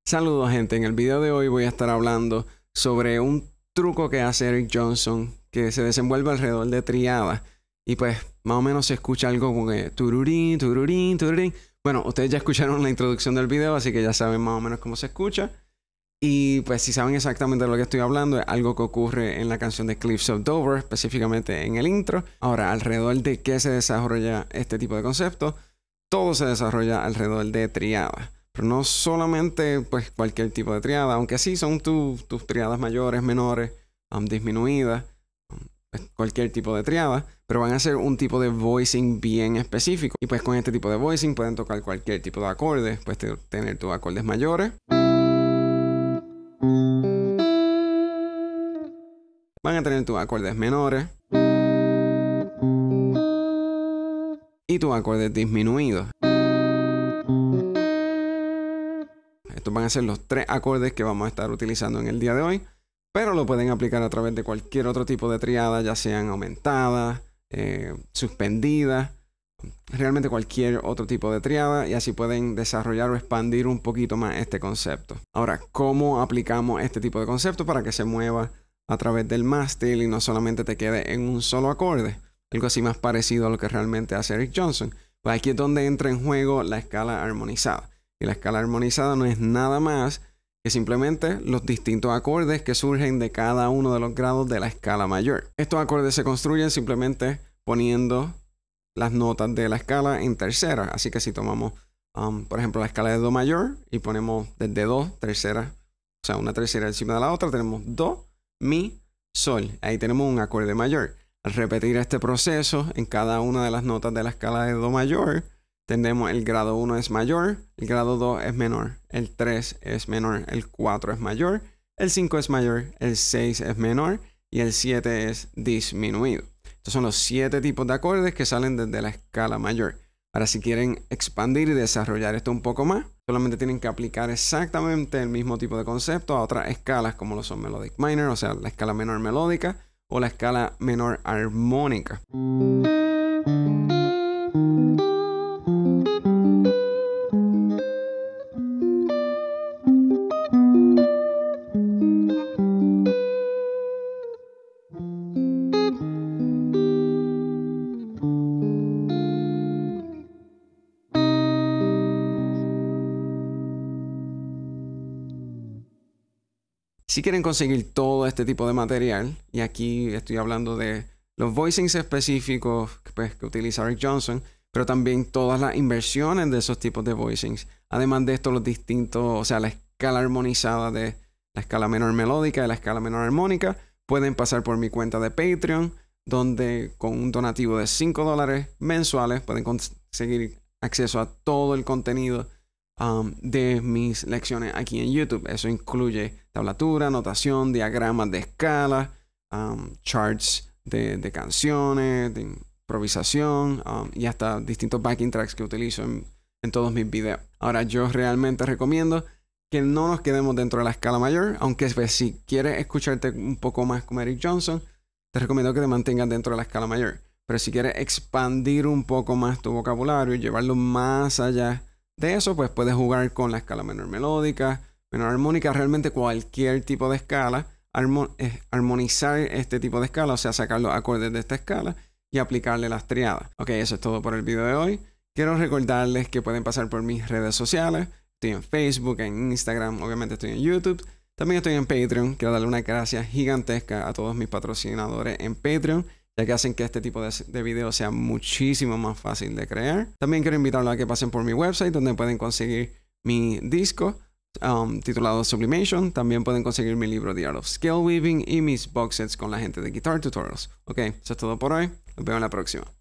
Saludos gente, en el video de hoy voy a estar hablando sobre un truco que hace Eric Johnson que se desenvuelve alrededor de triadas y pues más o menos se escucha algo como que tururín, tururín, tururín. Bueno, ustedes ya escucharon la introducción del video, así que ya saben más o menos cómo se escucha. Y pues si saben exactamente de lo que estoy hablando, es algo que ocurre en la canción de Cliffs of Dover, específicamente en el intro. Ahora, alrededor de qué se desarrolla este tipo de concepto, todo se desarrolla alrededor de triadas. Pero no solamente pues cualquier tipo de triada, aunque sí son tus triadas mayores, menores, disminuidas, cualquier tipo de triada, pero van a ser un tipo de voicing bien específico. Y pues con este tipo de voicing pueden tocar cualquier tipo de acorde, puedes tener tus acordes mayores. Van a tener tus acordes menores y tus acordes disminuidos. Estos van a ser los tres acordes que vamos a estar utilizando en el día de hoy, pero lo pueden aplicar a través de cualquier otro tipo de triada, ya sean aumentadas, suspendidas, realmente cualquier otro tipo de triada, y así pueden desarrollar o expandir un poquito más este concepto. Ahora, ¿cómo aplicamos este tipo de concepto para que se mueva a través del mástil y no solamente te quede en un solo acorde? Algo así más parecido a lo que realmente hace Eric Johnson. Pues aquí es donde entra en juego la escala armonizada. Y la escala armonizada no es nada más que simplemente los distintos acordes que surgen de cada uno de los grados de la escala mayor. Estos acordes se construyen simplemente poniendo las notas de la escala en tercera. Así que si tomamos, por ejemplo, la escala de Do mayor y ponemos desde Do, tercera, o sea, una tercera encima de la otra, tenemos Do, Mi, Sol. Ahí tenemos un acorde mayor. Al repetir este proceso en cada una de las notas de la escala de Do mayor, tenemos el grado 1 es mayor, el grado 2 es menor, el 3 es menor, el 4 es mayor, el 5 es mayor, el 6 es menor y el 7 es disminuido. Estos son los 7 tipos de acordes que salen desde la escala mayor. Ahora, si quieren expandir y desarrollar esto un poco más, solamente tienen que aplicar exactamente el mismo tipo de concepto a otras escalas como lo son Melodic Minor, o sea, la escala menor melódica o la escala menor armónica. Si quieren conseguir todo este tipo de material, y aquí estoy hablando de los voicings específicos que utiliza Eric Johnson, pero también todas las inversiones de esos tipos de voicings. Además de esto, los distintos, o sea, la escala armonizada de la escala menor melódica y la escala menor armónica, pueden pasar por mi cuenta de Patreon, donde con un donativo de $5 mensuales pueden conseguir acceso a todo el contenido de mis lecciones aquí en YouTube. Eso incluye tablatura, notación, diagramas de escala, charts de canciones, de improvisación y hasta distintos backing tracks que utilizo en todos mis videos. Ahora, yo realmente recomiendo que no nos quedemos dentro de la escala mayor, aunque pues, si quieres escucharte un poco más como Eric Johnson, te recomiendo que te mantengas dentro de la escala mayor. Pero si quieres expandir un poco más tu vocabulario y llevarlo más allá de eso, pues puedes jugar con la escala menor melódica, menor armónica, realmente cualquier tipo de escala, armonizar este tipo de escala, o sea, sacar los acordes de esta escala y aplicarle las triadas. Ok, eso es todo por el video de hoy. Quiero recordarles que pueden pasar por mis redes sociales. Estoy en Facebook, en Instagram, obviamente estoy en YouTube. También estoy en Patreon. Quiero darle una gracias gigantesca a todos mis patrocinadores en Patreon, ya que hacen que este tipo de videos sea muchísimo más fácil de crear. También quiero invitarlos a que pasen por mi website, donde pueden conseguir mi disco titulado Sublimation. También pueden conseguir mi libro The Art of Scale Weaving y mis box sets con la gente de Guitar Tutorials. Ok, eso es todo por hoy. Nos vemos en la próxima.